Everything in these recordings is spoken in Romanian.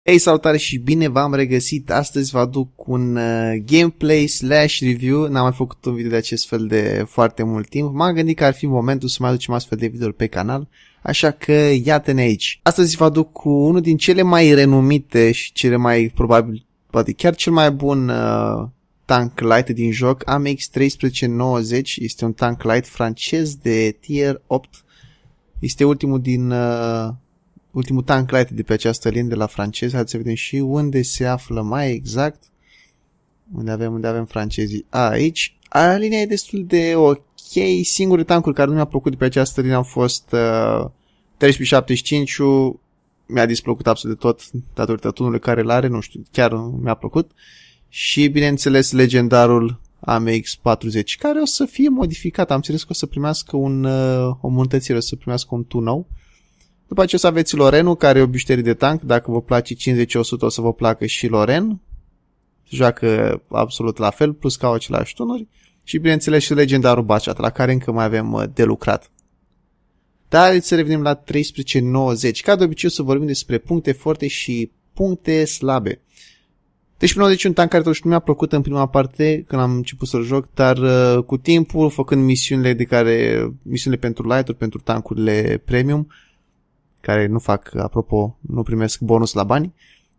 Hey, salutare și bine v-am regăsit. Astăzi vă aduc un gameplay slash review. N-am mai făcut un video de acest fel de foarte mult timp. M-am gândit că ar fi momentul să mai aducem astfel de videouri pe canal, așa că iată-ne aici. Astăzi vă aduc cu unul din cele mai renumite și cele mai probabil, poate chiar cel mai bun tank light din joc, AMX 1390. Este un tank light francez de tier 8. Este ultimul din... ultimul tank light de pe această linie de la francezi. Hai să vedem și unde se află mai exact. Unde avem francezii? Aici. Linia e destul de ok. Singurele tankuri care nu mi-a plăcut de pe această linie au fost 1375. Mi-a displăcut absolut de tot datorită tunului care îl are. Nu știu, chiar mi-a plăcut. Și bineînțeles legendarul AMX 40, care o să fie modificat. Am înțeles că o să primească o îmbunătățire, o să primească un tun nou. După aceea o să aveți Lorenul, care e o bijuterie de tank. Dacă vă place 50-100, o să vă placă și Loren. Se joacă absolut la fel, plus că au același tunuri. Și bineînțeles și legendarul Bachat, la care încă mai avem de lucrat. Dar haideți să revenim la 1390. Ca de obicei o să vorbim despre puncte forte și puncte slabe. 1390 e un tank care totuși nu mi-a plăcut în prima parte când am început să-l joc, dar cu timpul, făcând misiunile pentru light-uri, pentru tankurile premium, care nu fac, apropo, nu primesc bonus la bani,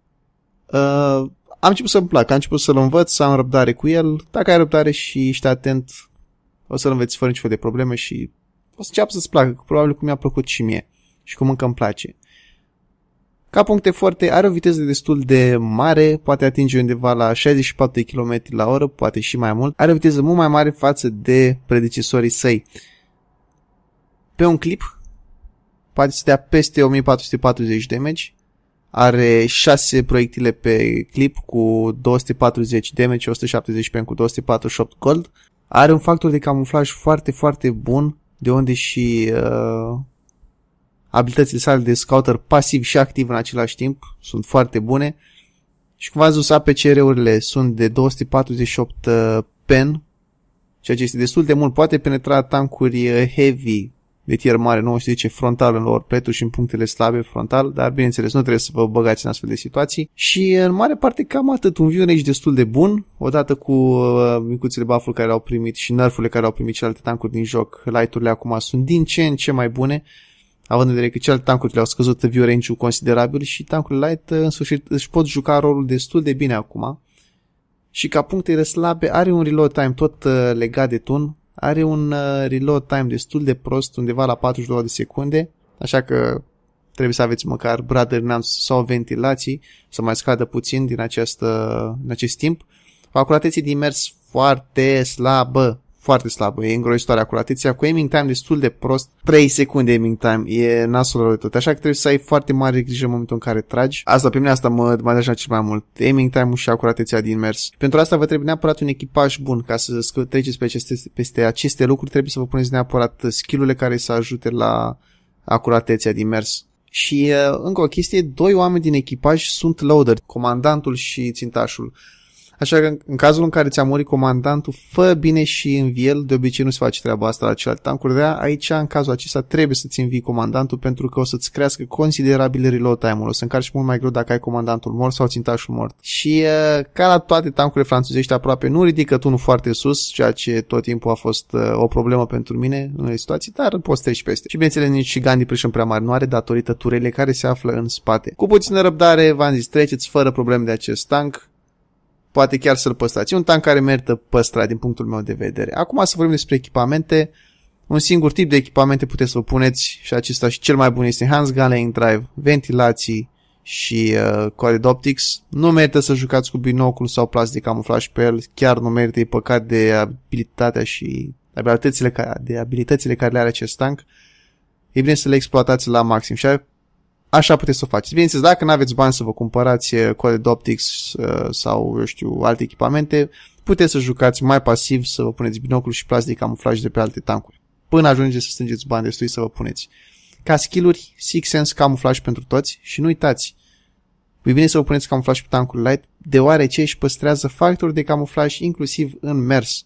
am început să-mi placă, am început să-l învăț, să am răbdare cu el. Dacă ai răbdare și ești atent, o să-l înveți fără niciun fel de probleme și o să înceapă să-ți placă, probabil cum mi-a plăcut și mie și cum încă îmi place. Ca puncte forte, are o viteză destul de mare, poate atinge undeva la 64 de km la oră, poate și mai mult. Are o viteză mult mai mare față de predecesorii săi. Pe un clip poate să dea peste 1440 damage. Are 6 proiectile pe clip cu 240 damage, 170 pen cu 248 gold. Are un factor de camuflaj foarte, foarte bun, de unde și abilitățile sale de scouter pasiv și activ în același timp sunt foarte bune. Și cum v-ați văzut, APCR-urile sunt de 248 pen, ceea ce este destul de mult. Poate penetra tankuri heavy de tier mare, nu știu ce, frontal în lower plate și în punctele slabe frontal, dar bineînțeles nu trebuie să vă băgați în astfel de situații. Și în mare parte cam atât. Un view range destul de bun, odată cu micuțele buff-uri care le-au primit și nerf-urile care le-au primit celelalte tankuri din joc. Light-urile acum sunt din ce în ce mai bune, având în vedere că celelalte tankuri le-au scăzut view range-ul considerabil și tankurile light în sfârșit își pot juca rolul destul de bine acum. Și ca punctele slabe are un reload time tot legat de tun. Are un reload time destul de prost, undeva la 42 de secunde, așa că trebuie să aveți măcar brother enhance sau ventilații, să mai scadă puțin din acest timp. O acuratețe de mers foarte slabă, e îngrozitoare acuratețea, cu aiming time destul de prost, 3 secunde aiming time, e nasul rău de tot, așa că trebuie să ai foarte mare grijă în momentul în care tragi. Asta pe mine asta mă deranjează cel mai mult, aiming time-ul și acuratețea din mers. Pentru asta vă trebuie neapărat un echipaj bun, ca să treceți peste aceste lucruri, trebuie să vă puneți neapărat skill-urile care să ajute la acuratețea din mers. Și încă o chestie, 2 oameni din echipaj sunt loader, comandantul și țintașul. Așa că în cazul în care ți-a murit comandantul, fă bine și învii el. De obicei nu se face treaba asta la celelalte tankuri, de aici în cazul acesta trebuie să-ți învii comandantul, pentru că o să-ți crească considerabil reload time-ul. O să încarci mult mai greu dacă ai comandantul mort sau țintașul mort. Și ca la toate tankurile franțuzești aproape, nu ridică tunul foarte sus, ceea ce tot timpul a fost o problemă pentru mine în unele situații, dar poți treci peste. Și bineînțeles nici și gun depression prea mare nu are, datorită turele care se află în spate. Cu puțină răbdare, v-am zis, treceți fără probleme de acest tank. Poate chiar să-l păstrați. E un tank care merită păstrat din punctul meu de vedere. Acum să vorbim despre echipamente. Un singur tip de echipamente puteți să vă puneți și acesta și cel mai bun este Hans Gun Lane Drive, ventilații și Colored Optics. Nu merită să jucați cu binocul sau plas de camuflaj pe el. Chiar nu merită, e păcat de abilitatea și abilitățile care le are acest tank. E bine să le exploatați la maxim și așa puteți să o faceți. Bineînțeles, dacă nu aveți bani să vă cumpărați Colored Optics sau, eu știu, alte echipamente, puteți să jucați mai pasiv, să vă puneți binocul și plas de camuflaj de pe alte tankuri. Până ajungeți să strângeți bani destui să vă puneți. Ca skill-uri, Six Sense camuflaj pentru toți și nu uitați, e bine să vă puneți camuflaj pe tankul light, deoarece își păstrează factori de camuflaj inclusiv în mers.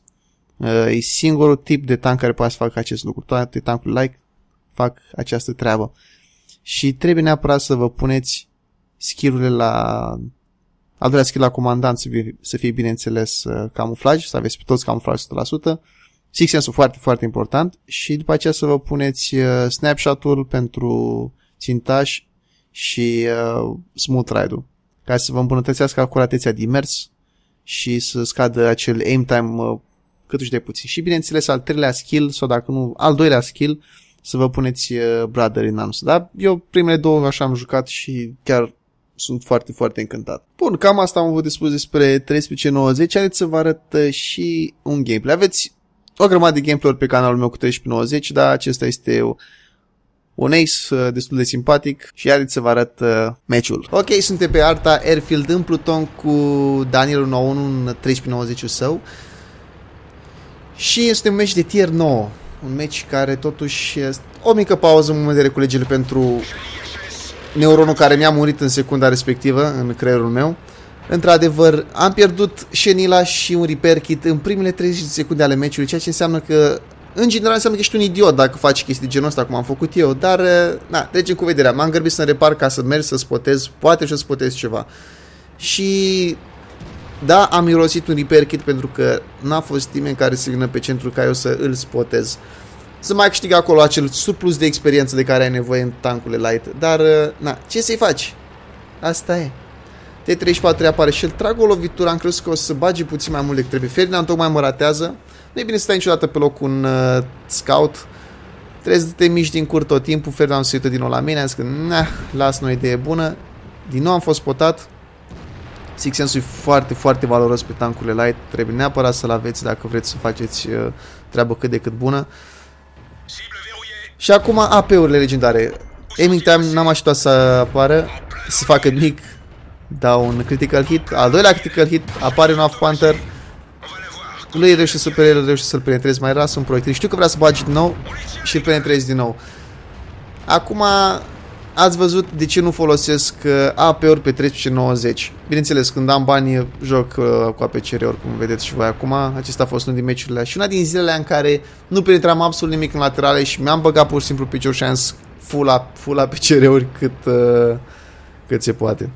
E singurul tip de tank care poate să facă acest lucru. Toate tankurile light fac această treabă. Și trebuie neapărat să vă puneți skill-urile al doilea skill la comandant să fie bineînțeles camuflaj, să aveți pe toți camuflaj 100%. Six Sense-ul foarte, foarte important și după aceea să vă puneți snapshot-ul pentru țintaș și smooth ride-ul ca să vă îmbunătățească acuratețea de mers și să scadă acel aim time câtuși de puțin. Și bineînțeles al treilea skill sau dacă nu al doilea skill să vă puneți Brother in Arms. Da? Eu primele două așa am jucat și chiar sunt foarte, foarte încântat. Bun, cam asta am avut de spus despre 1390. Haideți să vă arăt și un gameplay. Aveți o grămadă de gameplay-uri pe canalul meu cu 1390, dar acesta este un ace destul de simpatic și haideți să vă arăt meciul. Ok, suntem pe arta Airfield în Pluton cu Daniel 91 în 1390-ul său și este un meci de tier 9. Un meci care totuși este o mică pauză în moment de reculegere pentru neuronul care mi-a murit în secunda respectivă în creierul meu. Într-adevăr, am pierdut Shenila și un repair kit în primele 30 de secunde ale meciului, ceea ce înseamnă că, în general, înseamnă că ești un idiot dacă faci chestii de genul ăsta, cum am făcut eu, dar, na, trecem cu vederea. M-am grăbit să-mi repar ca să merg să spotez, poate și să spotez ceva. Și, da, am mirosit un repair kit pentru că n-a fost nimeni care să vină pe centru ca eu să îl spotez. Să mai câștig acolo acel surplus de experiență de care ai nevoie în tankurile light, dar, na, ce să-i faci? Asta e. T34 apare și el trag o lovitură, am crezut că o să bage puțin mai mult decât trebuie. Ferdinand tocmai mă ratează. Nu e bine să stai niciodată pe loc un scout. Trebuie să te miști din cur tot timpul. Ferdinand se uită din nou la mine, am zis că nah, las o idee bună. Din nou am fost spotat. Six Sense-ul e foarte, foarte valoros pe tankurile light. Trebuie neapărat să-l aveți dacă vreți să faceți treabă cât de cât bună. Și acum AP-urile legendare. Aiming time n-am așteptat să apară, să facă mic. Dau un critical hit, al doilea critical hit, apare un Half Panther. Lui reușește să-l penetrezi mai ras un proiectil. Știu că vrea să bagi din nou și îl penetrezi din nou. Acum ați văzut de ce nu folosesc AP-uri pe 1390. Bineînțeles, când am bani joc cu APCR-uri, cum vedeți și voi acum. Acesta a fost unul din meciurile și una din zilele în care nu penetram absolut nimic în laterale și mi-am băgat pur și simplu picior și am zis full APCR-uri cât se poate.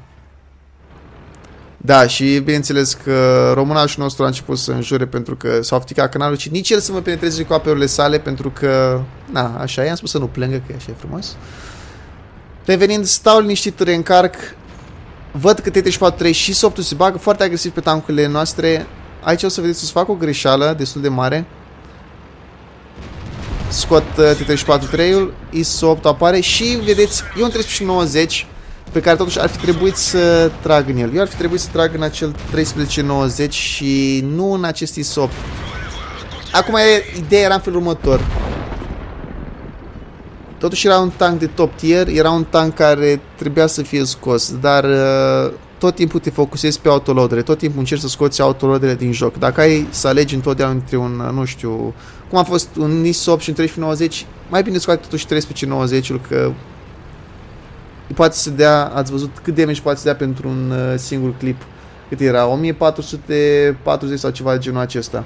Da, și bineînțeles că românașul nostru a început să înjure pentru că s-a ofticat canalul și nici el să mă penetreze cu apeurile sale pentru că, na, așa i-am spus să nu plângă, că așa e frumos. Revenind, stau liniștit, reîncarc, văd că T34 și softul se bagă foarte agresiv pe tankurile noastre. Aici o să vedeți să fac o greșeală destul de mare. Scot T34-3-ul, IS-8 apare și vedeți, e un 1390 pe care totuși ar fi trebuit să trag în el. Eu ar fi trebuit să trag în acel 1390 și nu în acest IS-8. Acum ideea era în felul următor. Totuși era un tank de top tier, era un tank care trebuia să fie scos, dar tot timpul te focusezi pe autoloadere, tot timpul încerci să scoți autoloadere din joc. Dacă ai să alegi întotdeauna între un, nu știu, cum a fost un IS-8 și un 1390, mai bine scoate totuși 1390-ul, că poate să dea, ați văzut cât damage poate să dea pentru un singur clip. Cât era? 1440 sau ceva de genul acesta.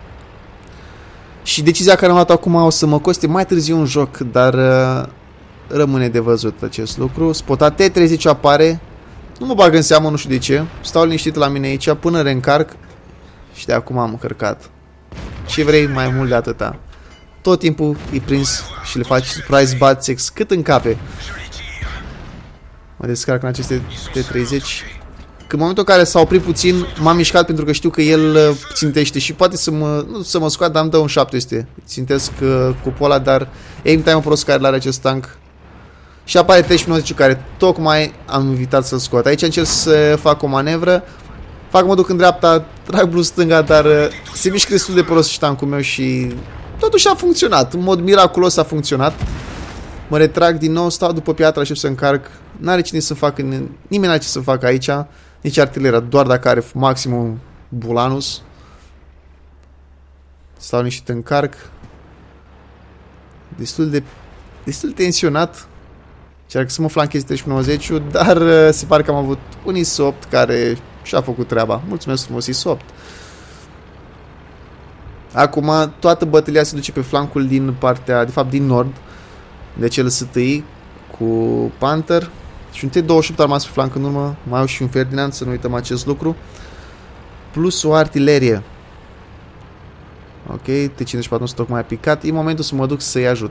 Și decizia care am luat acum o să mă coste mai târziu un joc, dar rămâne de văzut acest lucru. Spotat T30 apare, nu mă bag în seamă, nu știu de ce. Stau liniștit la mine aici până reîncarc și de acum am încărcat. Ce vrei mai mult de atâta? Tot timpul îi prins și le faci surprise batsex cât încape. Mă descarc în aceste T30. În momentul în care s-a oprit puțin, m-am mișcat pentru că știu că el țintește și poate să mă scoat, dar îmi dă un 700. Țintesc cupola, dar aim time-ul prost care l-are acest tank. Și apare 1390 care tocmai am invitat să-l scot. Aici încerc să fac o manevră. Mă duc în dreapta, trag blue stânga, dar se mișcă destul de prost și tankul meu și totuși a funcționat. În mod miraculos a funcționat. Mă retrag din nou, stau după piatra și să încarc. N-are cine să facă, nimeni n-are ce să facă aici. Nici artileria, doar dacă are maximum bulanus. Stau niște încarc. Destul de tensionat. Încerc să mă flanchez 1390, dar se pare că am avut un IS-8 care și-a făcut treaba. Mulțumesc frumos, IS-8. Acum toată bătălia se duce pe flancul din partea, de fapt din nord. Deci el STI cu Panther Și un T-28 armas pe flanc în urmă, mai au și un Ferdinand, să nu uităm acest lucru. Plus o artilerie. Ok, T-54 nu s-a tocmai picat. E momentul să mă duc să-i ajut.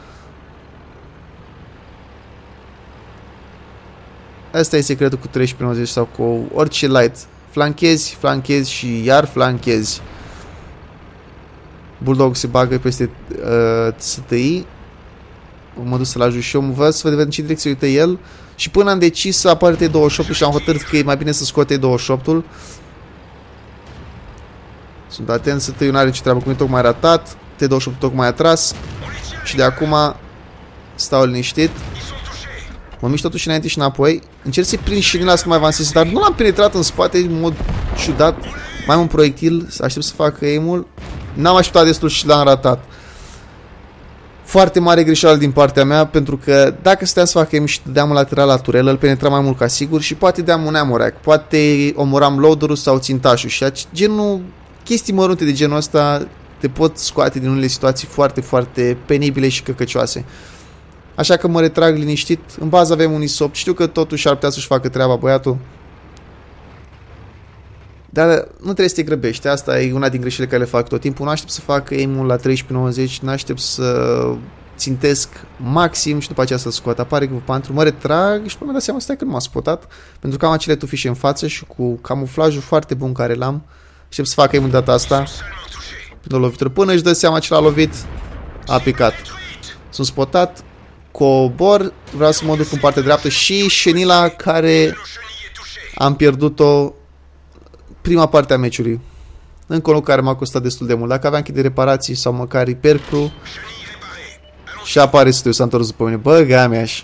Asta e secretul cu 1390 sau cu orice light. Flanchezi, flanchezi și iar flanchezi. Bulldog se bagă peste STI. Mă duc să-l ajut și eu. Văd să vedem în ce direcție uite el. Și până am decis să apară T-28 și am hotărât că e mai bine să scot T-28-ul. Sunt atent, STI-ul n-are ce treabă cu mine, tocmai ratat. T-28 tocmai atras. Și de acum stau liniștit. Mă mișc totuși înainte și înapoi. Încerc să-i prind și din la să mai avansez, dar nu l-am penetrat în spate în mod ciudat. Mai am un proiectil, aștept să facă aim-ul. N-am așteptat destul și l-am ratat. Foarte mare greșeală din partea mea, pentru că dacă stăteam să fac aim și dădeam în lateral la turelă, îl penetram mai mult ca sigur și poate dădeam un amorac, poate omoram loaderul sau țintașul și genul, chestii mărunte de genul ăsta te pot scoate din unele situații foarte, foarte penibile și căcăcioase. Așa că mă retrag liniștit. În bază avem un ISOP. Știu că totuși ar putea să-și facă treaba băiatul. Dar nu trebuie să te grăbești. Asta e una din greșelile care le fac tot timpul. Nu aștept să fac aim-ul la 1390. Nu aștept să țintesc maxim și după aceea să scot. Apare Pantru. Mă retrag și pe mă dau seama stai că nu m-a spotat. Pentru că am acele tufișe în față și cu camuflajul foarte bun care l-am. Aștept să fac aim-ul data asta. Prin o lovitură. Până își dă seama ce l-a lovit, a picat. Sunt spotat. Cobor, vreau să mă duc în partea dreaptă și șenila care am pierdut-o prima parte a meciului. Încă un lucru care m-a costat destul de mult. Dacă aveam kit de reparații sau măcar hipercru și apare Studiu, s-a întors după mine. Bă, gameaș.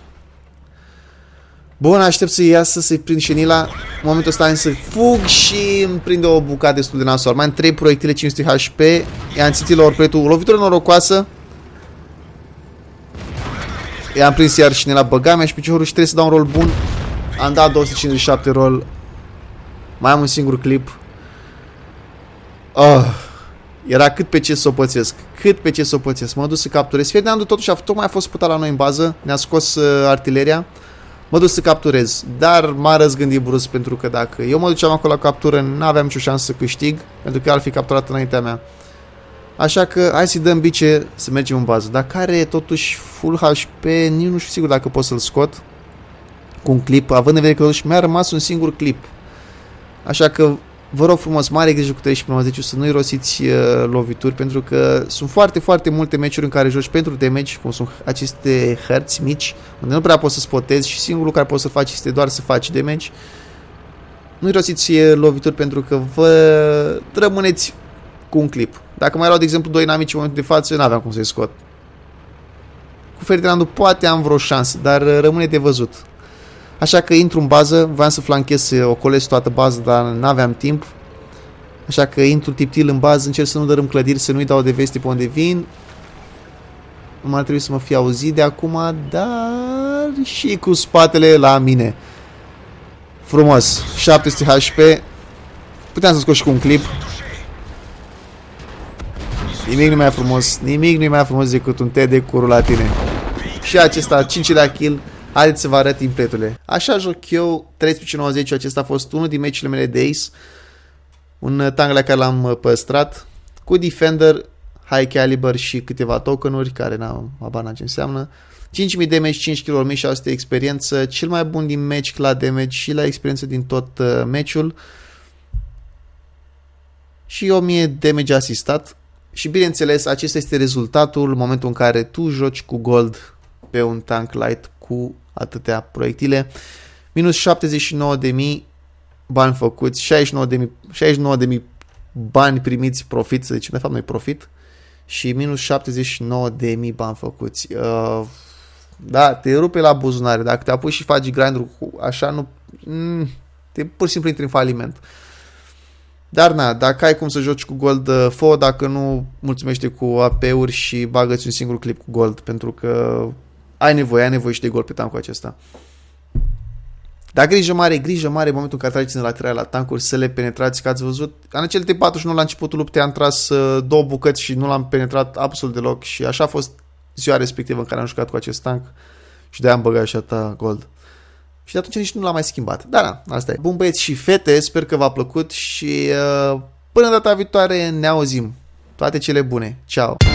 Bun, aștept să iasă, să-i prind șenila. În momentul ăsta am să fug și îmi prinde o bucată destul de nasol. Mai am 3 proiectile 500 HP. I-am țitit la orpretul. O lovitură norocoasă. I-am prins iar și ne la băgamea și piciorul și trebuie să dau un rol bun. Am dat 257 rol. Mai am un singur clip. Era cât pe ce să o pățesc. Cât pe ce să o pățesc. Mă duc să capturez. Ferdinandul totuși tocmai a fost putat la noi în bază. Ne-a scos artileria. Mă duc să capturez. Dar m-a răzgândit brusc pentru că dacă eu mă duceam acolo la captură, n-aveam nicio șansă să câștig. Pentru că el ar fi capturat înaintea mea. Așa că hai să-i dăm bice să mergem în bază. Dacă are totuși full HP, nici nu știu sigur dacă pot să-l scot cu un clip, având în vedere că totuși mi-a rămas un singur clip. Așa că vă rog frumos, mare grijă cu 1390 să nu-i rosiți lovituri, pentru că sunt foarte, foarte multe meciuri în care joci pentru damage, cum sunt aceste hărți mici, unde nu prea poți să spotezi și singurul lucru care poți să faci este doar să faci damage. Nu-i rosiți lovituri pentru că vă rămâneți cu un clip. Dacă mai erau, de exemplu, doi inamici în momentul de față, n-aveam cum să-i scot. Cu Ferdinandul poate am vreo șansă, dar rămâne de văzut. Așa că intru în bază, voiam să flanchez, să ocolesc toată baza, dar n-aveam timp. Așa că intru tiptil în bază, încerc să nu dărâm clădiri, să nu-i dau de veste pe unde vin. Nu mai trebuie să mă fie auzit de acum, dar și cu spatele la mine. Frumos, 700 HP. Puteam să scot și cu un clip. Nimic nu mai frumos, nimic nu mai frumos decât un T de curul la tine. Și acesta, 5-lea kill. Haideți să vă arăt impletule. Așa joc eu 1390, acesta a fost unul din meciurile mele de Ace. Un tank la care l-am păstrat. Cu Defender, High Caliber și câteva tokenuri, care n-am abana ce înseamnă. 5000 damage, 5 kg, 1600 experiență. Cel mai bun din match la damage și la experiență din tot meciul. Și 1000 damage asistat. Și bineînțeles, acesta este rezultatul în momentul în care tu joci cu gold pe un tank light cu atâtea proiectile. Minus 79.000 bani făcuți, 69.000 bani primiți profit, să zicem, de fapt nu-i profit, și minus 79.000 bani făcuți. Da, te rupe la buzunare. Dacă te apuci și faci grind-ul așa, nu, te pur și simplu intri în faliment. Dar na, dacă ai cum să joci cu gold, fă, dacă nu, mulțumește cu AP-uri și bagă-ți un singur clip cu gold, pentru că ai nevoie și de gold pe tankul acesta. Dar grijă mare în momentul în care trageți în lateral la tankuri să le penetrați, că ați văzut, în acel T41 la începutul luptei am tras două bucăți și nu l-am penetrat absolut deloc și așa a fost ziua respectivă în care am jucat cu acest tank și de-aia am băgat și atâta gold. și de atunci nici nu l-am mai schimbat. Dar da, asta e. Bun băieți și fete, sper că v-a plăcut și până data viitoare ne auzim. Toate cele bune. Ciao!